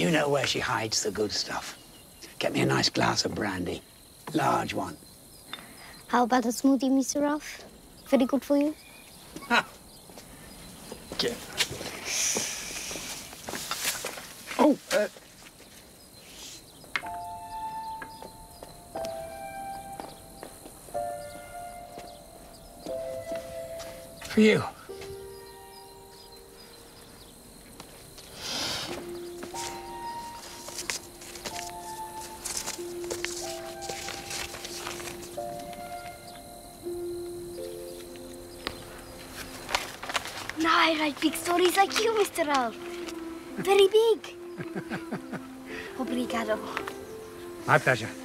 You know where she hides the good stuff. Get me a nice glass of brandy. Large one. How about a smoothie, Mr. Ralph? Very good for you? Ha! Okay. Oh, for you. No, I write big stories like you, Mr. Ralph. Very big. Obrigado. My pleasure.